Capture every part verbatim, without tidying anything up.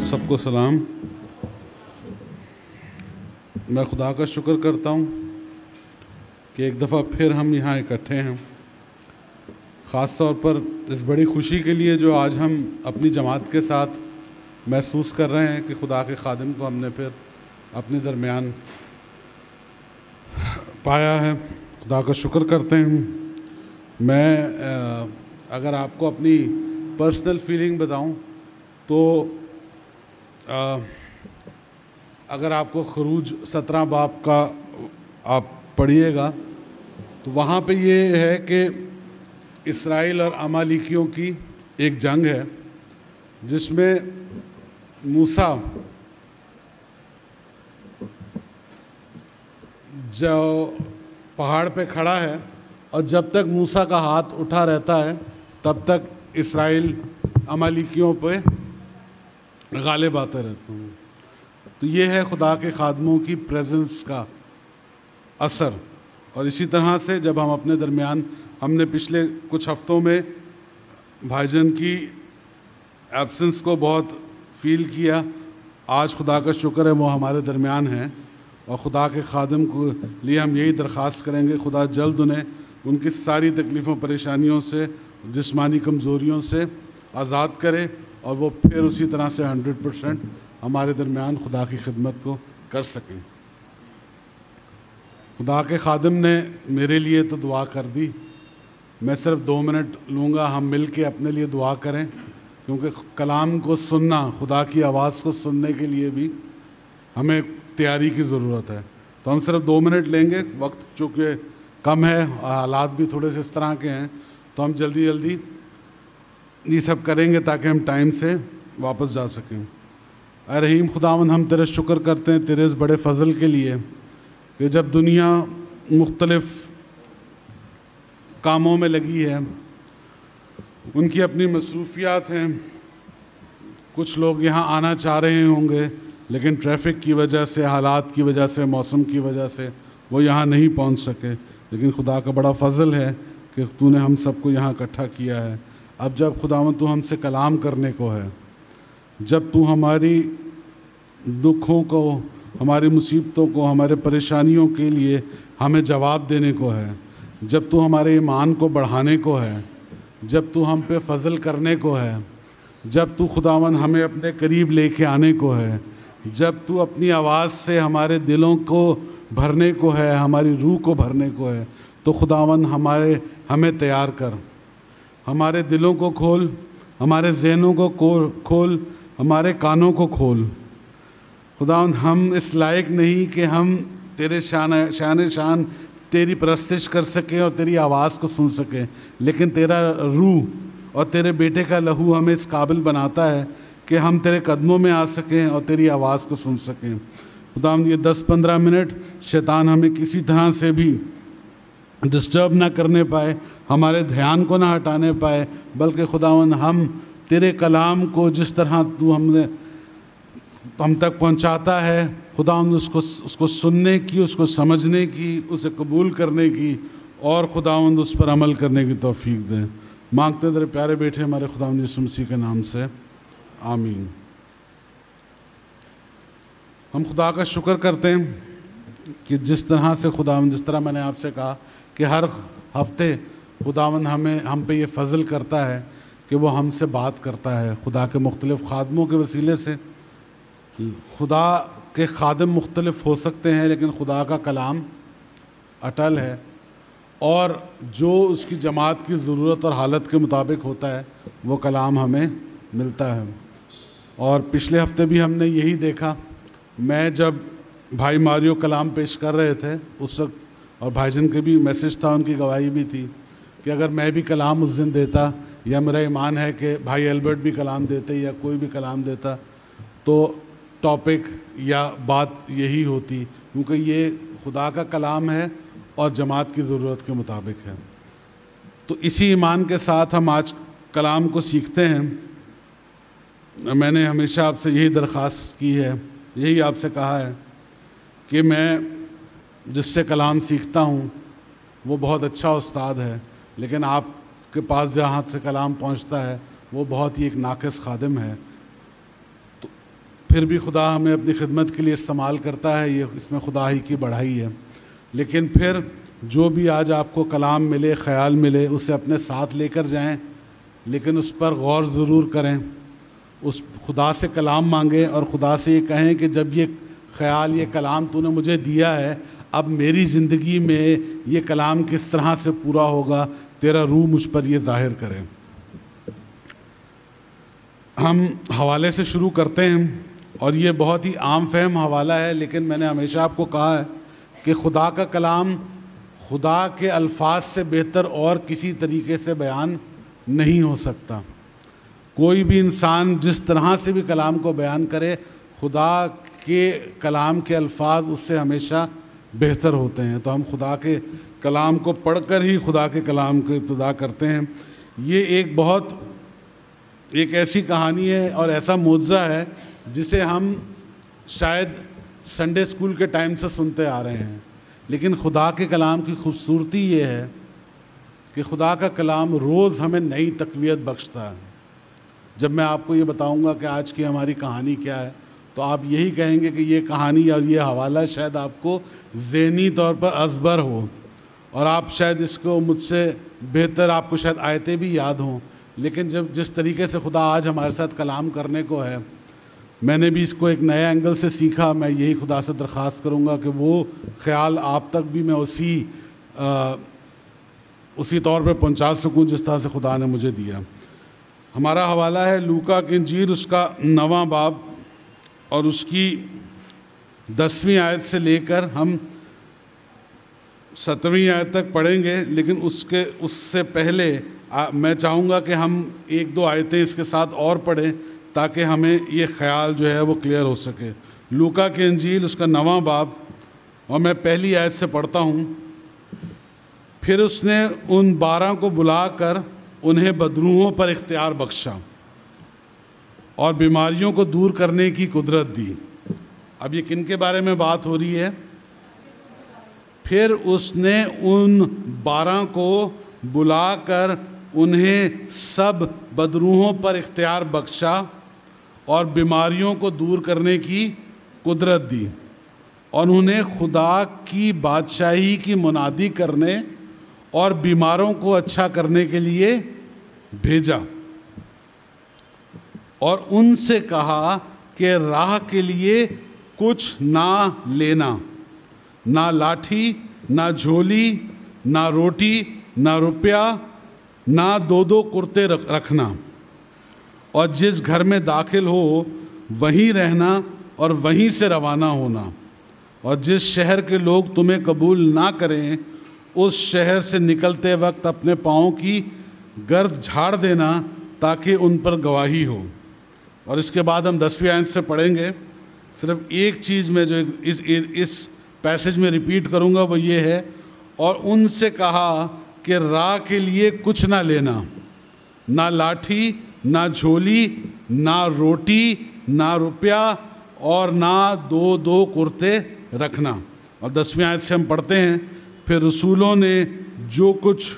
آپ سب کو سلام۔ میں خدا کا شکر کرتا ہوں کہ ایک دفعہ پھر ہم یہاں اکٹھے ہیں، خاص طور پر اس بڑی خوشی کے لیے جو آج ہم اپنی جماعت کے ساتھ محسوس کر رہے ہیں کہ خدا کے خادم کو ہم نے پھر اپنے درمیان پایا ہے۔ خدا کا شکر کرتے ہیں۔ میں اگر آپ کو اپنی پرسنل فیلنگ بتاؤں تو اگر آپ کو خروج سترہ باب کا آپ پڑھیے گا تو وہاں پہ یہ ہے کہ اسرائیل اور عمالیکیوں کی ایک جنگ ہے جس میں موسیٰ جو پہاڑ پہ کھڑا ہے اور جب تک موسیٰ کا ہاتھ اٹھا رہتا ہے تب تک اسرائیل عمالیکیوں پہ غالب آتے رہتے ہیں۔ تو یہ ہے خدا کے خادموں کی پریزنس کا اثر۔ اور اسی طرح سے جب ہم اپنے درمیان ہم نے پچھلے کچھ ہفتوں میں بھائی جان کی ایبسنس کو بہت فیل کیا، آج خدا کا شکر ہے وہ ہمارے درمیان ہیں، اور خدا کے خادم کو لیے ہم یہی درخواست کریں گے خدا جلد انہیں ان کی ساری تکلیفوں پریشانیوں سے، جسمانی کمزوریوں سے آزاد کرے اور وہ پھر اسی طرح سے ہنڈریڈ پرسینٹ ہمارے درمیان خدا کی خدمت کو کر سکیں۔ خدا کے خادم نے میرے لیے تو دعا کر دی، میں صرف دو منٹ لوں گا، ہم مل کے اپنے لیے دعا کریں، کیونکہ کلام کو سننا، خدا کی آواز کو سننے کے لیے بھی ہمیں تیاری کی ضرورت ہے۔ تو ہم صرف دو منٹ لیں گے، وقت چونکہ کم ہے، حالات بھی تھوڑے سے اس طرح کے ہیں، تو ہم جلدی جلدی یہ سب کریں گے تاکہ ہم ٹائم سے واپس جا سکیں۔ اے رحیم خداوند، ہم تیرے شکر کرتے ہیں تیرے اس بڑے فضل کے لیے کہ جب دنیا مختلف کاموں میں لگی ہے، ان کی اپنی مصروفیات ہیں، کچھ لوگ یہاں آنا چاہ رہے ہوں گے لیکن ٹریفک کی وجہ سے، حالات کی وجہ سے، موسم کی وجہ سے وہ یہاں نہیں پہنچ سکے، لیکن خدا کا بڑا فضل ہے کہ تو نے ہم سب کو یہاں اکٹھا کیا ہے۔ اب جب خداوند تو ہم سے کلام کرنے کو ہے، جب تو ہماری دکھوں کو، ہماری مصیبتوں کو، ہمارے پریشانیوں کے لیے ہمیں جواب دینے کو ہے، جب تو ہمارے ایمان کو بڑھانے کو ہے، جب تو ہم پہ فضل کرنے کو ہے، جب تو خداوند ہمیں اپنے قریب لے کے آنے کو ہے، جب تو اپنی آواز سے ہمارے دلوں کو بھرنے کو ہے، ہماری روح کو بھرنے کو ہے، تو خداوند ہمارے ہمیں تیار کر، ہمارے دلوں کو کھول، ہمارے ذہنوں کو کھول، ہمارے کانوں کو کھول۔ خداوند ہم اس لائق نہیں کہ ہم تیرے شان شان شان تیری پرستش کر سکیں اور تیری آواز کو سن سکیں، لیکن تیرا روح اور تیرے بیٹے کا لہو ہمیں اس قابل بناتا ہے کہ ہم تیرے قدموں میں آ سکیں اور تیری آواز کو سن سکیں۔ خداوند یہ دس پندرہ منٹ شیطان ہمیں کسی طرح سے بھی ڈسٹرب نہ کرنے پائے، ہمارے دھیان کو نہ ہٹانے پائے، بلکہ خداوند ہم تیرے کلام کو جس طرح تو ہم نے ہم تک پہنچاتا ہے، خداوند اس کو اس کو سننے کی، اس کو سمجھنے کی، اسے قبول کرنے کی، اور خداوند اس پر عمل کرنے کی توفیق دیں۔ مانگتے ہیں تیرے پیارے بیٹے ہمارے خداوند یسوع مسیح کے نام سے، آمین۔ ہم خدا کا شکر کرتے ہیں کہ جس طرح سے خداوند، جس طرح میں نے آپ سے کہا کہ ہر ہفتے خداوند ہمیں ہم پہ یہ فضل کرتا ہے کہ وہ ہم سے بات کرتا ہے خدا کے مختلف خادموں کے وسیلے سے۔ خدا کے خادم مختلف ہو سکتے ہیں لیکن خدا کا کلام اٹل ہے، اور جو اس کی جماعت کی ضرورت اور حالت کے مطابق ہوتا ہے وہ کلام ہمیں ملتا ہے۔ اور پچھلے ہفتے بھی ہم نے یہی دیکھا، میں جب بھائی ماریو کلام پیش کر رہے تھے اس وقت، اور بھائی جن کے بھی میسج تھا، ان کی گواہی بھی تھی کہ اگر میں بھی کلام اس دن دیتا، یا میرا ایمان ہے کہ بھائی البرٹ بھی کلام دیتے یا کوئی بھی کلام دیتا، تو ٹاپک یا بات یہی ہوتی، کیونکہ یہ خدا کا کلام ہے اور جماعت کی ضرورت کے مطابق ہے۔ تو اسی ایمان کے ساتھ ہم آج کلام کو سیکھتے ہیں۔ میں نے ہمیشہ آپ سے یہی درخواست کی ہے، یہی آپ سے کہا ہے کہ میں جس سے کلام سیکھتا ہوں وہ بہت اچھا استاد ہے، لیکن آپ کے پاس جہاں سے کلام پہنچتا ہے وہ بہت ہی ایک ناقص خادم ہے۔ تو پھر بھی خدا ہمیں اپنی خدمت کے لیے استعمال کرتا ہے، یہ اس میں خدا ہی کی بڑائی ہے۔ لیکن پھر جو بھی آج آپ کو کلام ملے، خیال ملے، اسے اپنے ساتھ لے کر جائیں، لیکن اس پر غور ضرور کریں، اس خدا سے کلام مانگیں اور خدا سے یہ کہیں کہ جب یہ خیال، یہ کلام تو نے مجھے دیا ہے، اب میری زندگی میں یہ کلام کس طرح سے پورا ہوگا، تیرا روح مجھ پر یہ ظاہر کرے۔ ہم حوالے سے شروع کرتے ہیں، اور یہ بہت ہی عام فہم حوالہ ہے، لیکن میں نے ہمیشہ آپ کو کہا ہے کہ خدا کا کلام خدا کے الفاظ سے بہتر اور کسی طریقے سے بیان نہیں ہو سکتا۔ کوئی بھی انسان جس طرح سے بھی کلام کو بیان کرے، خدا کے کلام کے الفاظ اس سے ہمیشہ بہتر ہوتے ہیں۔ تو ہم خدا کے کلام کو پڑھ کر ہی خدا کے کلام کو ابتدا کرتے ہیں۔ یہ ایک بہت ایک ایسی کہانی ہے اور ایسا معجزہ ہے جسے ہم شاید سنڈے اسکول کے ٹائم سے سنتے آ رہے ہیں، لیکن خدا کے کلام کی خوبصورتی یہ ہے کہ خدا کا کلام روز ہمیں نئی تقویت بخشتا ہے۔ جب میں آپ کو یہ بتاؤں گا کہ آج کی ہماری کہانی کیا ہے، تو آپ یہی کہیں گے کہ یہ کہانی اور یہ حوالہ شاید آپ کو ذہنی طور پر ازبر ہو، اور آپ شاید اس کو مجھ سے بہتر، آپ کو شاید آیتیں بھی یاد ہوں، لیکن جب جس طریقے سے خدا آج ہمارے ساتھ کلام کرنے کو ہے، میں نے بھی اس کو ایک نئے اینگل سے سیکھا۔ میں یہی خدا سے درخواست کروں گا کہ وہ خیال آپ تک بھی میں اسی آ, اسی طور پہ پہنچا سکوں جس طرح سے خدا نے مجھے دیا۔ ہمارا حوالہ ہے لوکا کی انجیل، اس کا نواں باب، اور اس کی دسویں آیت سے لے کر ہم سترویں آیت تک پڑھیں گے، لیکن اس کے اس سے پہلے میں چاہوں گا کہ ہم ایک دو آیتیں اس کے ساتھ اور پڑھیں تاکہ ہمیں یہ خیال جو ہے وہ کلیئر ہو سکے۔ لوکا کی انجیل، اس کا نواں باب، اور میں پہلی آیت سے پڑھتا ہوں۔ پھر اس نے ان بارہ کو بلا کر انہیں بدروحوں پر اختیار بخشا اور بیماریوں کو دور کرنے کی قدرت دی۔ اب یہ کن کے بارے میں بات ہو رہی ہے؟ پھر اس نے ان بارہ کو بلا کر انہیں سب بدروحوں پر اختیار بخشا اور بیماریوں کو دور کرنے کی قدرت دی، اور انہیں خدا کی بادشاہی کی منادی کرنے اور بیماروں کو اچھا کرنے کے لیے بھیجا، اور ان سے کہا کہ راہ کے لیے کچھ نہ لینا، نہ لاٹھی، نہ جھولی، نہ روٹی، نہ روپیہ، نہ دو دو کرتے رکھنا، اور جس گھر میں داخل ہو وہیں رہنا اور وہیں سے روانہ ہونا، اور جس شہر کے لوگ تمہیں قبول نہ کریں اس شہر سے نکلتے وقت اپنے پاؤں کی گرد جھاڑ دینا تاکہ ان پر گواہی ہو۔ اور اس کے بعد ہم دسویں آیت سے پڑھیں گے۔ صرف ایک چیز میں جو اس اس پیسج میں ریپیٹ کروں گا وہ یہ ہے، اور ان سے کہا کہ راہ کے لیے کچھ نہ لینا، نہ لاٹھی، نہ جھولی، نہ روٹی، نہ روپیہ، اور نہ دو دو کرتے رکھنا۔ اور دسویں آیت سے ہم پڑھتے ہیں، پھر رسولوں نے جو کچھ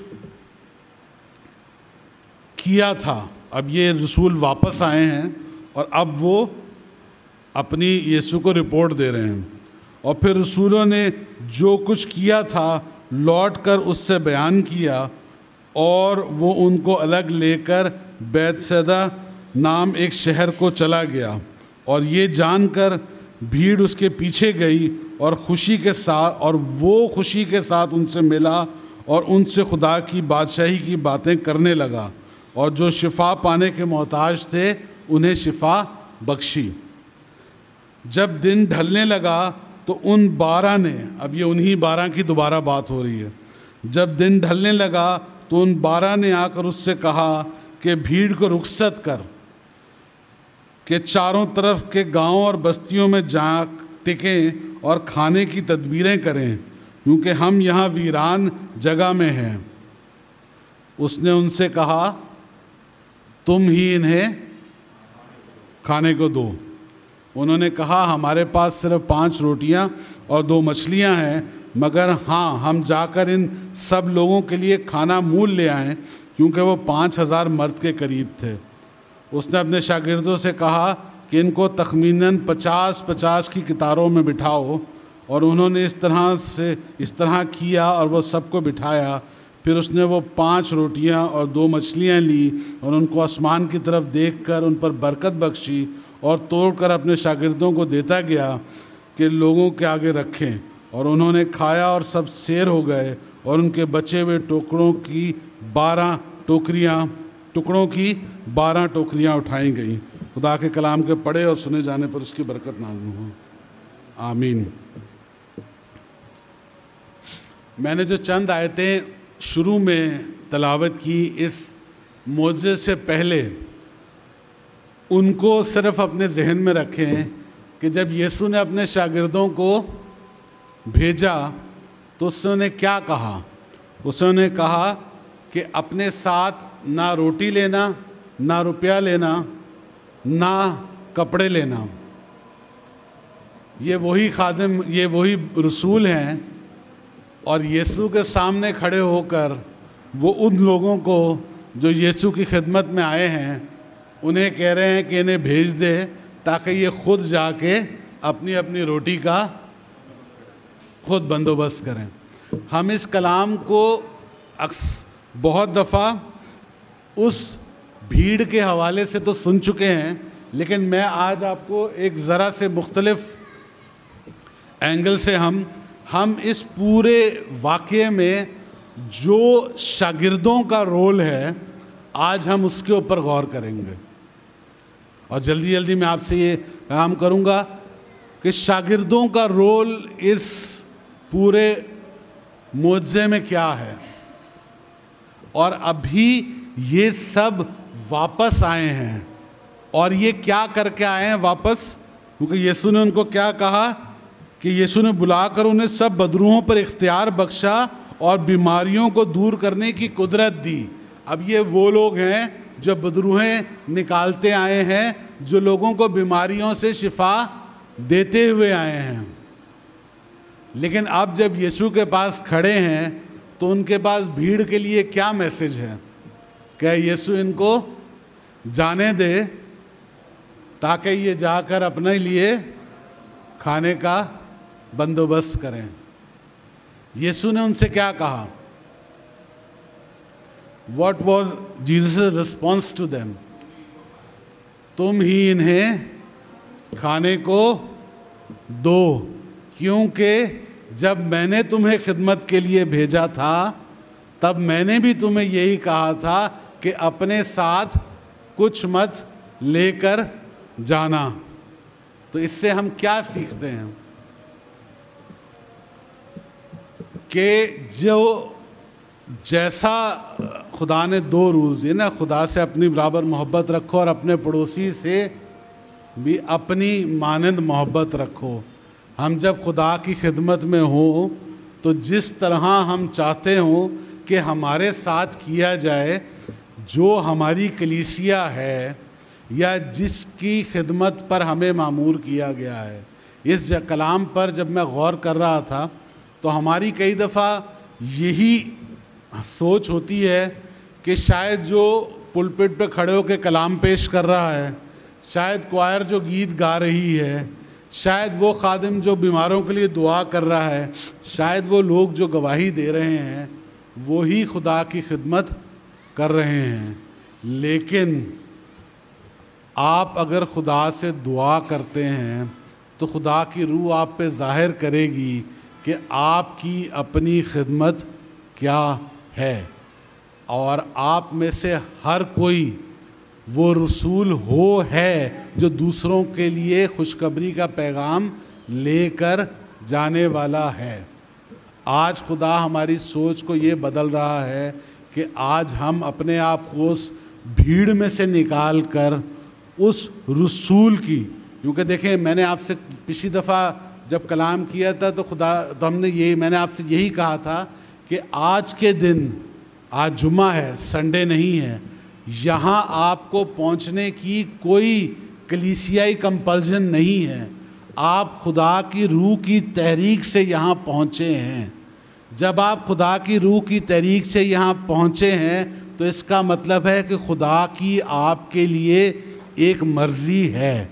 کیا تھا، اب یہ رسول واپس آئے ہیں اور اب وہ اپنی یسوع کو رپورٹ دے رہے ہیں، اور پھر رسولوں نے جو کچھ کیا تھا لوٹ کر اس سے بیان کیا، اور وہ ان کو الگ لے کر بیت سیدا نام ایک شہر کو چلا گیا، اور یہ جان کر بھیڑ اس کے پیچھے گئی، اور خوشی کے ساتھ اور وہ خوشی کے ساتھ ان سے ملا اور ان سے خدا کی بادشاہی کی باتیں کرنے لگا، اور جو شفا پانے کے محتاج تھے انہیں شفا بخشی۔ جب دن ڈھلنے لگا تو ان بارہ نے، اب یہ انہی بارہ کی دوبارہ بات ہو رہی ہے، جب دن ڈھلنے لگا تو ان بارہ نے آ کر اس سے کہا کہ بھیڑ کو رخصت کر، کہ چاروں طرف کے گاؤں اور بستیوں میں جا ٹکیں اور کھانے کی تدبیریں کریں، کیونکہ ہم یہاں ویران جگہ میں ہیں۔ اس نے ان سے کہا تم ہی انہیں کھانے کو دو۔ انہوں نے کہا ہمارے پاس صرف پانچ روٹیاں اور دو مچھلیاں ہیں، مگر ہاں ہم جا کر ان سب لوگوں کے لیے کھانا مول لے آئیں، کیونکہ وہ پانچ ہزار مرد کے قریب تھے۔ اس نے اپنے شاگردوں سے کہا کہ ان کو تخمیناً پچاس پچاس کی قطاروں میں بٹھاؤ، اور انہوں نے اس طرح سے اس طرح کیا اور وہ سب کو بٹھایا۔ پھر اس نے وہ پانچ روٹیاں اور دو مچھلیاں لی اور ان کو آسمان کی طرف دیکھ کر ان پر برکت بخشی اور توڑ کر اپنے شاگردوں کو دیتا گیا کہ لوگوں کے آگے رکھیں، اور انہوں نے کھایا اور سب سیر ہو گئے، اور ان کے بچے ہوئے ٹوکروں کی بارہ ٹوکریاں ٹکڑوں کی بارہ ٹوکریاں اٹھائی گئیں۔ خدا کے کلام کے پڑھے اور سنے جانے پر اس کی برکت نازل ہو، آمین۔ میں نے جو چند آیتیں شروع میں تلاوت کی اس معجزے سے پہلے، ان کو صرف اپنے ذہن میں رکھیں کہ جب یسوع نے اپنے شاگردوں کو بھیجا تو اس نے کیا کہا۔ اس نے کہا کہ اپنے ساتھ نہ روٹی لینا، نہ روپیہ لینا، نہ کپڑے لینا۔ یہ وہی خادم، یہ وہی رسول ہیں، اور یسوع کے سامنے کھڑے ہو کر وہ ان لوگوں کو جو یسوع کی خدمت میں آئے ہیں انہیں کہہ رہے ہیں کہ انہیں بھیج دے تاکہ یہ خود جا کے اپنی اپنی روٹی کا خود بندوبست کریں۔ ہم اس کلام کو بہت دفعہ اس بھیڑ کے حوالے سے تو سن چکے ہیں، لیکن میں آج آپ کو ایک ذرا سے مختلف اینگل سے ہم ہم اس پورے واقعے میں جو شاگردوں کا رول ہے آج ہم اس کے اوپر غور کریں گے، اور جلدی جلدی میں آپ سے یہ کام کروں گا کہ شاگردوں کا رول اس پورے معجزے میں کیا ہے۔ اور ابھی یہ سب واپس آئے ہیں، اور یہ کیا کر کے آئے ہیں واپس، کیونکہ یسوع نے ان کو کیا کہا کہ یسوع نے بلا کر انہیں سب بدروحوں پر اختیار بخشا اور بیماریوں کو دور کرنے کی قدرت دی۔ اب یہ وہ لوگ ہیں جو بدروہیں نکالتے آئے ہیں، جو لوگوں کو بیماریوں سے شفا دیتے ہوئے آئے ہیں، لیکن اب جب یسوع کے پاس کھڑے ہیں تو ان کے پاس بھیڑ کے لیے کیا میسج ہے کہ یسوع ان کو جانے دے تاکہ یہ جا کر اپنے لیے کھانے کا بندوبست کریں۔ یسوع نے ان سے کیا کہا؟ What was Jesus' response to them? تم ہی انہیں کھانے کو دو، کیونکہ جب میں نے تمہیں خدمت کے لیے بھیجا تھا تب میں نے بھی تمہیں یہی کہا تھا کہ اپنے ساتھ کچھ مت لے کر جانا۔ تو اس سے ہم کیا سیکھتے ہیں کہ جو جیسا خدا نے دو رولز یہ نا، خدا سے اپنی برابر محبت رکھو اور اپنے پڑوسی سے بھی اپنی مانند محبت رکھو۔ ہم جب خدا کی خدمت میں ہوں تو جس طرح ہم چاہتے ہوں کہ ہمارے ساتھ کیا جائے، جو ہماری کلیسیا ہے یا جس کی خدمت پر ہمیں مامور کیا گیا ہے، اس کلام پر جب میں غور کر رہا تھا تو ہماری کئی دفعہ یہی سوچ ہوتی ہے کہ شاید جو پلپٹ پہ کھڑے ہو کے کلام پیش کر رہا ہے، شاید کوائر جو گیت گا رہی ہے، شاید وہ خادم جو بیماروں کے لیے دعا کر رہا ہے، شاید وہ لوگ جو گواہی دے رہے ہیں وہی خدا کی خدمت کر رہے ہیں۔ لیکن آپ اگر خدا سے دعا کرتے ہیں تو خدا کی روح آپ پہ ظاہر کرے گی کہ آپ کی اپنی خدمت کیا ہے، اور آپ میں سے ہر کوئی وہ رسول ہو ہے جو دوسروں کے لیے خوشخبری کا پیغام لے کر جانے والا ہے۔ آج خدا ہماری سوچ کو یہ بدل رہا ہے کہ آج ہم اپنے آپ کو اس بھیڑ میں سے نکال کر اس رسول کی، کیونکہ دیکھیں میں نے آپ سے پچھلی دفعہ جب کلام کیا تھا تو خدا تو ہم نے یہی میں نے آپ سے یہی کہا تھا کہ آج کے دن، آج جمعہ ہے، سنڈے نہیں ہے، یہاں آپ کو پہنچنے کی کوئی کلیسیائی کمپلژن نہیں ہے، آپ خدا کی روح کی تحریک سے یہاں پہنچے ہیں۔ جب آپ خدا کی روح کی تحریک سے یہاں پہنچے ہیں تو اس کا مطلب ہے کہ خدا کی آپ کے لیے ایک مرضی ہے،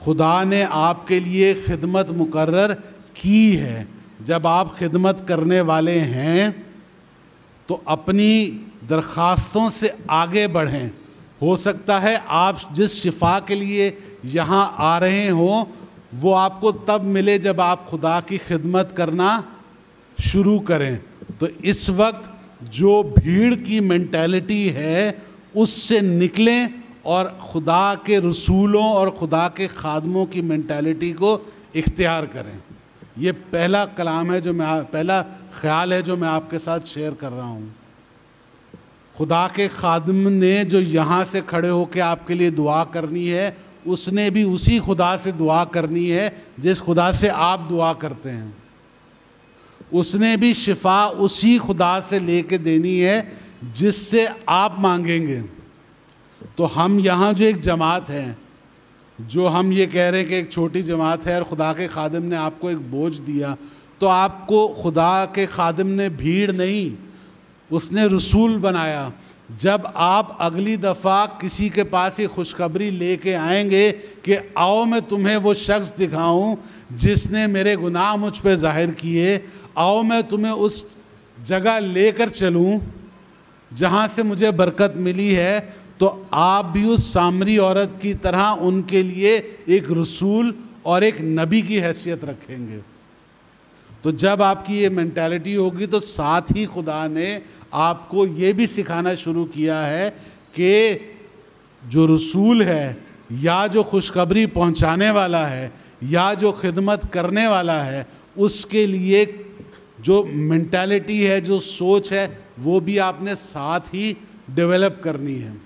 خدا نے آپ کے لیے خدمت مقرر کی ہے. جب آپ خدمت کرنے والے ہیں تو اپنی درخواستوں سے آگے بڑھیں. ہو سکتا ہے آپ جس شفا کے لیے یہاں آ رہے ہوں وہ آپ کو تب ملے جب آپ خدا کی خدمت کرنا شروع کریں. تو اس وقت جو بھیڑ کی مینٹیلٹی ہے اس سے نکلیں اور خدا کے رسولوں اور خدا کے خادموں کی مینٹیلٹی کو اختیار کریں. یہ پہلا کلام ہے جو میں پہلا خیال ہے جو میں آپ کے ساتھ شیئر کر رہا ہوں. خدا کے خادم نے جو یہاں سے کھڑے ہو کے آپ کے لیے دعا کرنی ہے اس نے بھی اسی خدا سے دعا کرنی ہے جس خدا سے آپ دعا کرتے ہیں. اس نے بھی شفا اسی خدا سے لے کے دینی ہے جس سے آپ مانگیں گے. تو ہم یہاں جو ایک جماعت ہے جو ہم یہ کہہ رہے ہیں کہ ایک چھوٹی جماعت ہے اور خدا کے خادم نے آپ کو ایک بوجھ دیا, تو آپ کو خدا کے خادم نے بھیڑ نہیں, اس نے رسول بنایا. جب آپ اگلی دفعہ کسی کے پاس یہ خوشخبری لے کے آئیں گے کہ آؤ میں تمہیں وہ شخص دکھاؤں جس نے میرے گناہ مجھ پہ ظاہر کیے, آؤ میں تمہیں اس جگہ لے کر چلوں جہاں سے مجھے برکت ملی ہے, تو آپ بھی اس سامری عورت کی طرح ان کے لیے ایک رسول اور ایک نبی کی حیثیت رکھیں گے. تو جب آپ کی یہ مینٹیلٹی ہوگی تو ساتھ ہی خدا نے آپ کو یہ بھی سکھانا شروع کیا ہے کہ جو رسول ہے یا جو خوشخبری پہنچانے والا ہے یا جو خدمت کرنے والا ہے اس کے لیے جو مینٹیلٹی ہے, جو سوچ ہے, وہ بھی آپ نے ساتھ ہی ڈیولپ کرنی ہے.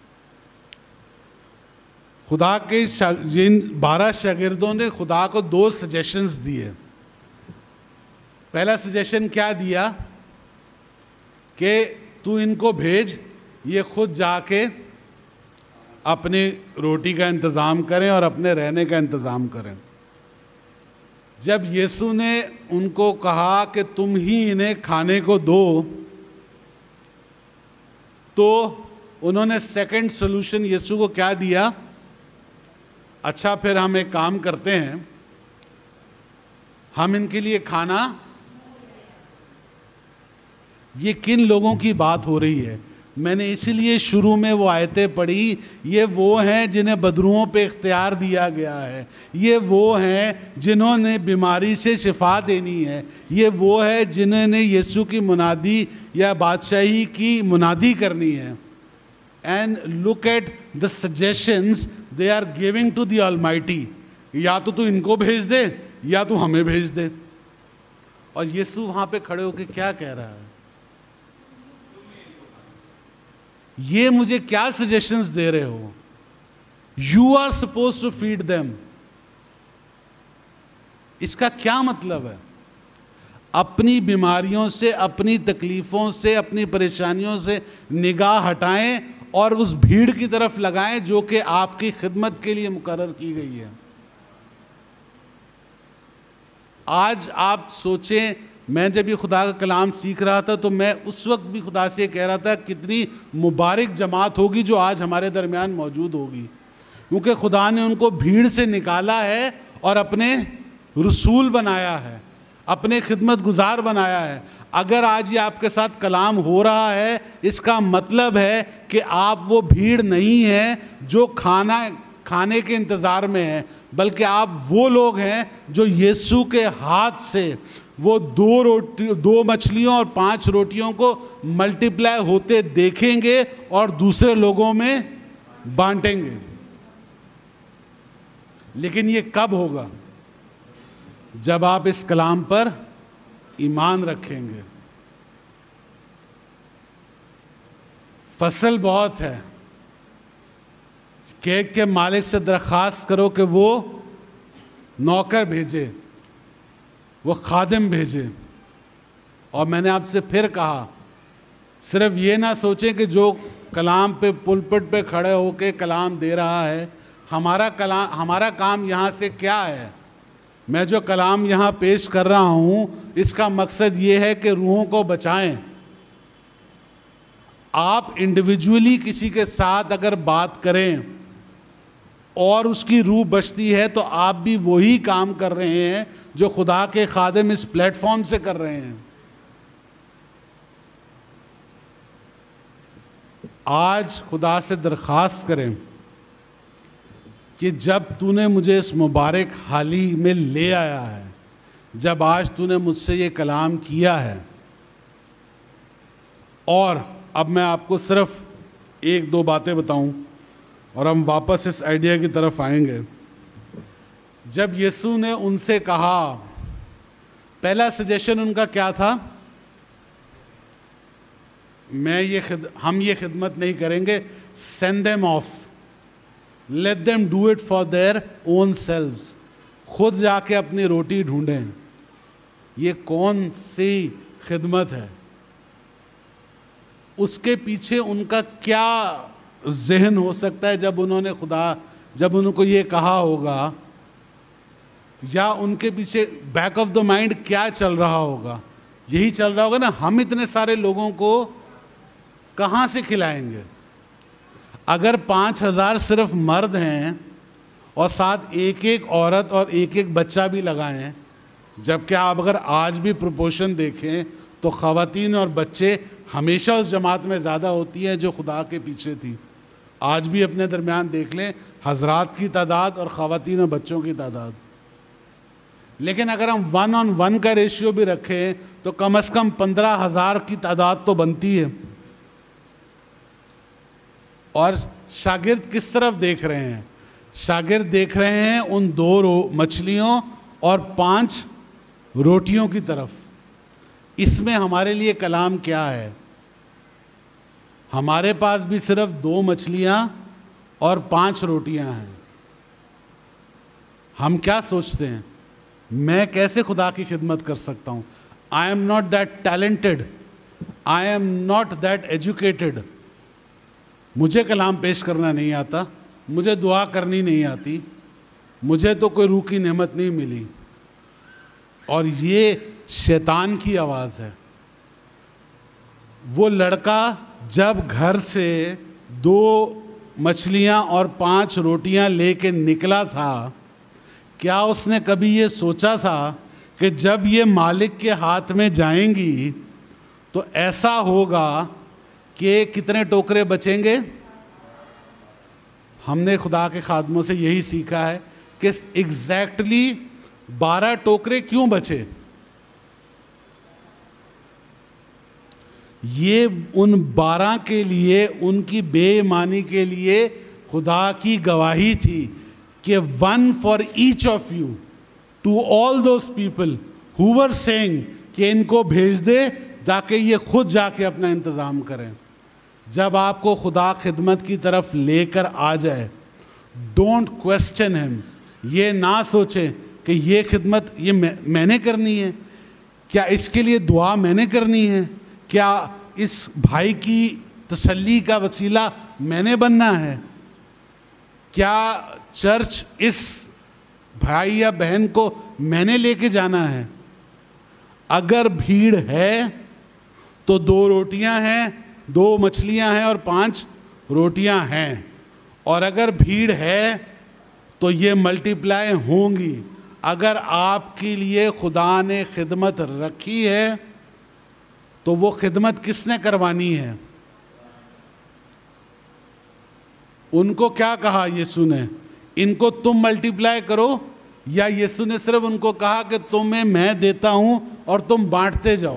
خدا کے جن بارہ شاگردوں نے خدا کو دو سجیشنز دیے. پہلا سجیشن کیا دیا کہ تو ان کو بھیج, یہ خود جا کے اپنی روٹی کا انتظام کریں اور اپنے رہنے کا انتظام کریں. جب یسوع نے ان کو کہا کہ تم ہی انہیں کھانے کو دو, تو انہوں نے سیکنڈ سولوشن یسوع کو کیا دیا, اچھا پھر ہم ایک کام کرتے ہیں, ہم ان کے لیے کھانا. یہ کن لوگوں کی بات ہو رہی ہے؟ میں نے اسی لیے شروع میں وہ آیتیں پڑھی. یہ وہ ہیں جنہیں بدروؤں پہ اختیار دیا گیا ہے, یہ وہ ہیں جنہوں نے بیماری سے شفا دینی ہے, یہ وہ ہے جنہوں نے یسوع کی منادی یا بادشاہی کی منادی کرنی ہے. And look at the suggestions they are giving to the Almighty. یا تو تو ان کو بھیج دے یا تو ہمیں بھیج دے. اور یسوع وہاں پہ کھڑے ہو کے کیا کہہ رہا ہے؟ یہ مجھے کیا سجیشنز دے رہے ہو؟ You are supposed to feed them. اس کا کیا مطلب ہے؟ اپنی بیماریوں سے, اپنی تکلیفوں سے, اپنی پریشانیوں سے نگاہ ہٹائیں اور اس بھیڑ کی طرف لگائیں جو کہ آپ کی خدمت کے لیے مقرر کی گئی ہے. آج آپ سوچیں, میں جب یہ خدا کا کلام سیکھ رہا تھا تو میں اس وقت بھی خدا سے کہہ رہا تھا کتنی مبارک جماعت ہوگی جو آج ہمارے درمیان موجود ہوگی, کیونکہ خدا نے ان کو بھیڑ سے نکالا ہے اور اپنے رسول بنایا ہے, اپنے خدمت گزار بنایا ہے. اگر آج یہ آپ کے ساتھ کلام ہو رہا ہے اس کا مطلب ہے کہ آپ وہ بھیڑ نہیں ہیں جو کھانا کھانے کے انتظار میں ہیں, بلکہ آپ وہ لوگ ہیں جو یسوع کے ہاتھ سے وہ دو روٹی دو مچھلیوں اور پانچ روٹیوں کو ملٹیپلائی ہوتے دیکھیں گے اور دوسرے لوگوں میں بانٹیں گے. لیکن یہ کب ہوگا؟ جب آپ اس کلام پر ایمان رکھیں گے. فصل بہت ہے, کیک کے مالک سے درخواست کرو کہ وہ نوکر بھیجے, وہ خادم بھیجے. اور میں نے آپ سے پھر کہا, صرف یہ نہ سوچیں کہ جو کلام پہ پلپٹ پہ کھڑے ہو کے کلام دے رہا ہے, ہمارا کلام ہمارا کام یہاں سے کیا ہے؟ میں جو کلام یہاں پیش کر رہا ہوں اس کا مقصد یہ ہے کہ روحوں کو بچائیں. آپ انڈیویجولی کسی کے ساتھ اگر بات کریں اور اس کی روح بچتی ہے تو آپ بھی وہی کام کر رہے ہیں جو خدا کے خادم اس پلیٹ فارم سے کر رہے ہیں. آج خدا سے درخواست کریں کہ جب تو نے مجھے اس مبارک حالی میں لے آیا ہے، جب آج تو نے مجھ سے یہ کلام کیا ہے، اور اب میں آپ کو صرف ایک دو باتیں بتاؤں اور ہم واپس اس آئیڈیا کی طرف آئیں گے. جب یسوع نے ان سے کہا، پہلا سجیشن ان کا کیا تھا؟ میں یہ خد... ہم یہ خدمت نہیں کریں گے. send them off, let them do it for their own selves. خود جا کے اپنی روٹی ڈھونڈیں. یہ کون سی خدمت ہے؟ اس کے پیچھے ان کا کیا ذہن ہو سکتا ہے جب انہوں نے خدا جب ان کو یہ کہا ہوگا، یا ان کے پیچھے بیک آف دا مائنڈ کیا چل رہا ہوگا؟ یہی چل رہا ہوگا نا، ہم اتنے سارے لوگوں کو کہاں سے کھلائیں گے؟ اگر پانچ ہزار صرف مرد ہیں اور ساتھ ایک ایک عورت اور ایک ایک بچہ بھی لگائیں، جبکہ آپ اگر آج بھی پروپورشن دیکھیں تو خواتین اور بچے ہمیشہ اس جماعت میں زیادہ ہوتی ہیں جو خدا کے پیچھے تھی. آج بھی اپنے درمیان دیکھ لیں حضرات کی تعداد اور خواتین اور بچوں کی تعداد. لیکن اگر ہم ون آن ون کا ریشیو بھی رکھیں تو کم از کم پندرہ ہزار کی تعداد تو بنتی ہے. اور شاگرد کس طرف دیکھ رہے ہیں؟ شاگرد دیکھ رہے ہیں ان دو رو مچھلیوں اور پانچ روٹیوں کی طرف. اس میں ہمارے لیے کلام کیا ہے؟ ہمارے پاس بھی صرف دو مچھلیاں اور پانچ روٹیاں ہیں. ہم کیا سوچتے ہیں؟ میں کیسے خدا کی خدمت کر سکتا ہوں؟ I am not that talented, I am not that educated. مجھے کلام پیش کرنا نہیں آتا, مجھے دعا کرنی نہیں آتی, مجھے تو کوئی روح کی نعمت نہیں ملی. اور یہ شیطان کی آواز ہے. وہ لڑکا جب گھر سے دو مچھلیاں اور پانچ روٹیاں لے کے نکلا تھا, کیا اس نے کبھی یہ سوچا تھا کہ جب یہ مالک کے ہاتھ میں جائیں گی تو ایسا ہوگا کہ کتنے ٹوکرے بچیں گے؟ ہم نے خدا کے خادموں سے یہی سیکھا ہے کہ ایگزیکٹلی بارہ ٹوکرے کیوں بچے. یہ ان بارہ کے لیے, ان کی بے ایمانی کے لیے خدا کی گواہی تھی کہ one for each of you to all those people who were saying کہ ان کو بھیج دے تاکہ یہ خود جا کے اپنا انتظام کریں. جب آپ کو خدا خدمت کی طرف لے کر آ جائے, ڈونٹ کوسچن ہم. یہ نہ سوچیں کہ یہ خدمت یہ میں نے کرنی ہے, کیا اس کے لیے دعا میں نے کرنی ہے, کیا اس بھائی کی تسلی کا وسیلہ میں نے بننا ہے, کیا چرچ اس بھائی یا بہن کو میں نے لے کے جانا ہے. اگر بھیڑ ہے تو دو روٹیاں ہیں, دو مچھلیاں ہیں اور پانچ روٹیاں ہیں. اور اگر بھیڑ ہے تو یہ ملٹی پلائی ہوں گی. اگر آپ کے لیے خدا نے خدمت رکھی ہے تو وہ خدمت کس نے کروانی ہے؟ ان کو کیا کہا یسوع نے؟ ان کو تم ملٹی پلائی کرو, یا یسوع نے صرف ان کو کہا کہ تمہیں میں دیتا ہوں اور تم بانٹتے جاؤ؟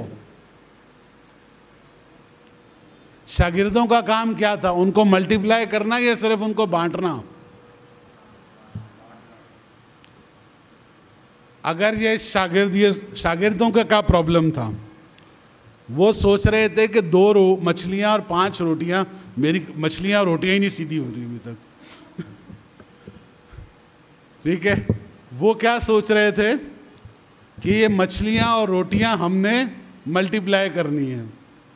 شاگردوں کا کام کیا تھا؟ ان کو ملٹی پلائی کرنا یا صرف ان کو بانٹنا؟ اگر یہ شاگرد یہ شاگردوں کا کیا پرابلم تھا؟ وہ سوچ رہے تھے کہ دو رو مچھلیاں اور پانچ روٹیاں, میری مچھلیاں اور روٹیاں ہی نہیں سیدھی ہو رہی ابھی تک. ٹھیک ہے, وہ کیا سوچ رہے تھے کہ یہ مچھلیاں اور روٹیاں ہم نے ملٹی پلائی کرنی ہیں.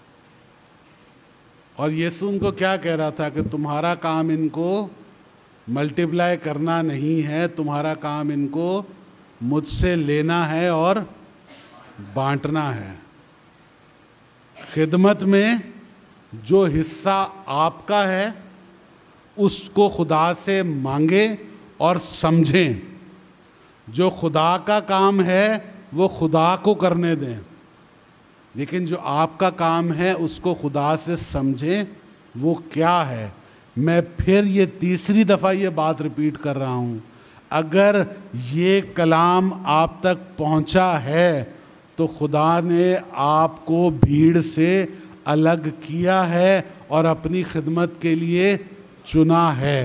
اور یسوع ان کو کیا کہہ رہا تھا کہ تمہارا کام ان کو ملٹی پلائی کرنا نہیں ہے, تمہارا کام ان کو مجھ سے لینا ہے اور بانٹنا ہے. خدمت میں جو حصہ آپ کا ہے اس کو خدا سے مانگے اور سمجھیں. جو خدا کا کام ہے وہ خدا کو کرنے دیں، لیکن جو آپ کا کام ہے اس کو خدا سے سمجھیں وہ کیا ہے. میں پھر یہ تیسری دفعہ یہ بات ریپیٹ کر رہا ہوں، اگر یہ کلام آپ تک پہنچا ہے تو خدا نے آپ کو بھیڑ سے الگ کیا ہے اور اپنی خدمت کے لیے چنا ہے.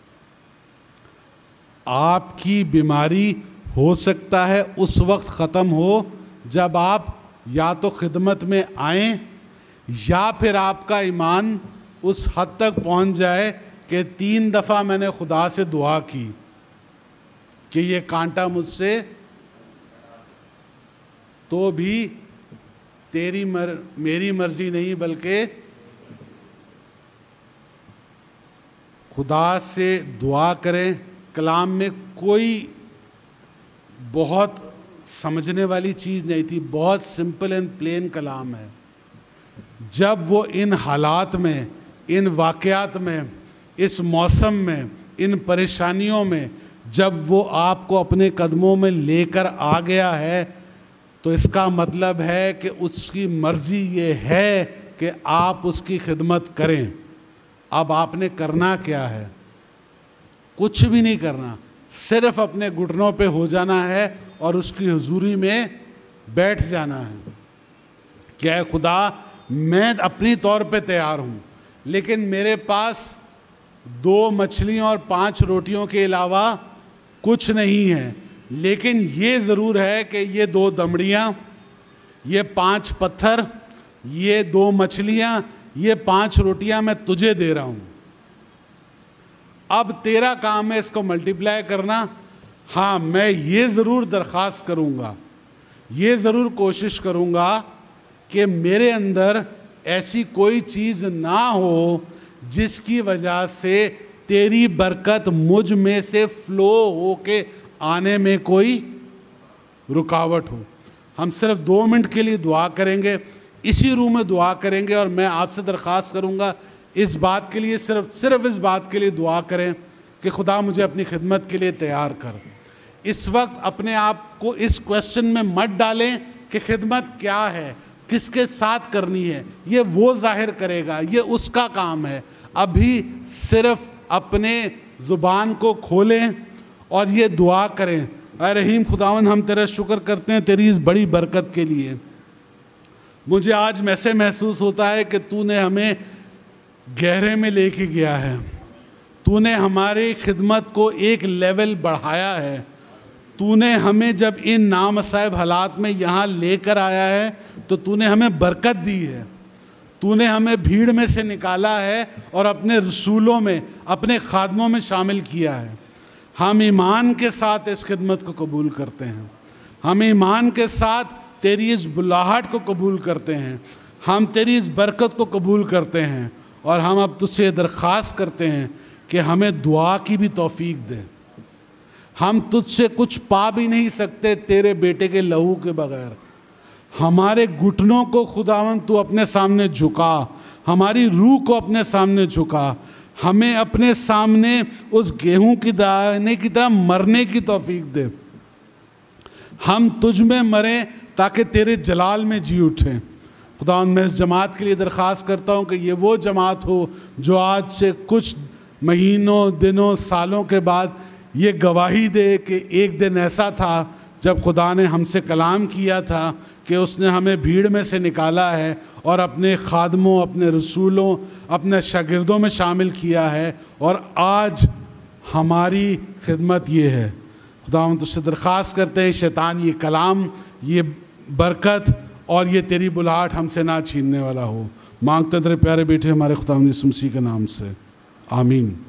آپ کی بیماری ہو سکتا ہے اس وقت ختم ہو جب آپ یا تو خدمت میں آئیں یا پھر آپ کا ایمان اس حد تک پہنچ جائے کہ تین دفعہ میں نے خدا سے دعا کی کہ یہ کانٹا مجھ سے، تو بھی تیری مر میری مرضی نہیں بلکہ خدا سے دعا کریں. کلام میں کوئی بہت سمجھنے والی چیز نہیں تھی، بہت سمپل اینڈ پلین کلام ہے. جب وہ ان حالات میں، ان واقعات میں، اس موسم میں، ان پریشانیوں میں جب وہ آپ کو اپنے قدموں میں لے کر آ گیا ہے تو اس کا مطلب ہے کہ اس کی مرضی یہ ہے کہ آپ اس کی خدمت کریں. اب آپ نے کرنا کیا ہے؟ کچھ بھی نہیں کرنا، صرف اپنے گھٹنوں پہ ہو جانا ہے اور اس کی حضوری میں بیٹھ جانا ہے. کیا ہے خدا، میں اپنی طور پہ تیار ہوں، لیکن میرے پاس دو مچھلیوں اور پانچ روٹیوں کے علاوہ کچھ نہیں ہے، لیکن یہ ضرور ہے کہ یہ دو دمڑیاں، یہ پانچ پتھر، یہ دو مچھلیاں، یہ پانچ روٹیاں میں تجھے دے رہا ہوں. اب تیرا کام ہے اس کو ملٹیپلائی کرنا. ہاں، میں یہ ضرور درخواست کروں گا، یہ ضرور کوشش کروں گا کہ میرے اندر ایسی کوئی چیز نہ ہو جس کی وجہ سے تیری برکت مجھ میں سے فلو ہو کے آنے میں کوئی رکاوٹ ہو. ہم صرف دو منٹ کے لیے دعا کریں گے، اسی روم میں دعا کریں گے، اور میں آپ سے درخواست کروں گا اس بات کے لیے، صرف صرف اس بات کے لیے دعا کریں کہ خدا مجھے اپنی خدمت کے لیے تیار کر. اس وقت اپنے آپ کو اس کویسچن میں مت ڈالیں کہ خدمت کیا ہے، کس کے ساتھ کرنی ہے، یہ وہ ظاہر کرے گا، یہ اس کا کام ہے. ابھی صرف اپنے زبان کو کھولیں اور یہ دعا کریں، اے رحیم خداوند، ہم تیرا شکر کرتے ہیں تیری اس بڑی برکت کے لیے. مجھے آج ایسے محسوس ہوتا ہے کہ تو نے ہمیں گہرے میں لے کے گیا ہے، تو نے ہماری خدمت کو ایک لیول بڑھایا ہے. تو نے ہمیں جب ان نامصائب حالات میں یہاں لے کر آیا ہے تو تو نے ہمیں برکت دی ہے. تو نے ہمیں بھیڑ میں سے نکالا ہے اور اپنے رسولوں میں، اپنے خادموں میں شامل کیا ہے. ہم ایمان کے ساتھ اس خدمت کو قبول کرتے ہیں، ہم ایمان کے ساتھ تیری اس بلاہٹ کو قبول کرتے ہیں، ہم تیری اس برکت کو قبول کرتے ہیں، اور ہم اب تجھ سے درخواست کرتے ہیں کہ ہمیں دعا کی بھی توفیق دے. ہم تجھ سے کچھ پا بھی نہیں سکتے تیرے بیٹے کے لہو کے بغیر. ہمارے گھٹنوں کو خداوند تو اپنے سامنے جھکا، ہماری روح کو اپنے سامنے جھکا، ہمیں اپنے سامنے اس گیہوں کی دانے کی طرح مرنے کی توفیق دے. ہم تجھ میں مریں تاکہ تیرے جلال میں جی اٹھیں. خداوند میں اس جماعت کے لیے درخواست کرتا ہوں کہ یہ وہ جماعت ہو جو آج سے کچھ مہینوں، دنوں، سالوں کے بعد یہ گواہی دے کہ ایک دن ایسا تھا جب خدا نے ہم سے کلام کیا تھا کہ اس نے ہمیں بھیڑ میں سے نکالا ہے اور اپنے خادموں، اپنے رسولوں، اپنے شاگردوں میں شامل کیا ہے، اور آج ہماری خدمت یہ ہے. خداوند تجھ سے درخواست کرتے ہیں شیطان یہ کلام، یہ برکت اور یہ تیری بلاہٹ ہم سے نہ چھیننے والا ہو. مانگتے تیرے پیارے بیٹے ہمارے خداوند یسوع مسیح کے نام سے، آمین.